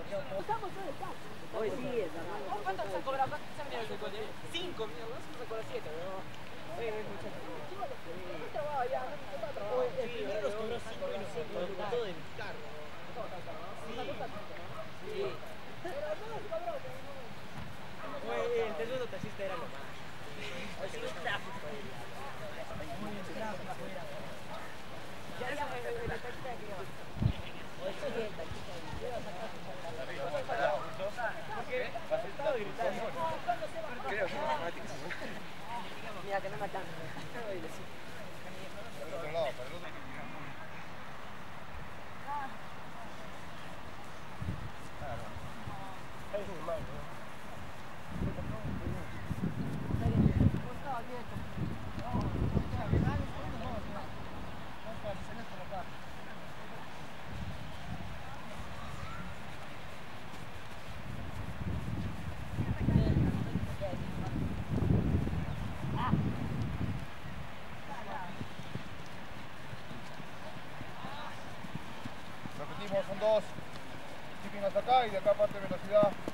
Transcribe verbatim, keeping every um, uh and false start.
Hoy sí, ¿Cuánto se cobra? ¿Cuánto se ha venido el coche? Cinco, mira, no se cobra siete, pero... Oye, muchachos. El primero nos cobró cinco y nos cobró todo el carro. Sí. Oye, el segundo taxista era lo más. Oye, sí, un tráfico ahí. Ya, ya, el taxista aquí. Oye, sí, el taxista. Porque estaba gritando. Creo que matemáticas. Mira que no matan. Para el otro lado, para el otro. Claro. Es un mal, ¿no? Repetimos, son dos. Shipping hasta acá y de acá parte velocidad.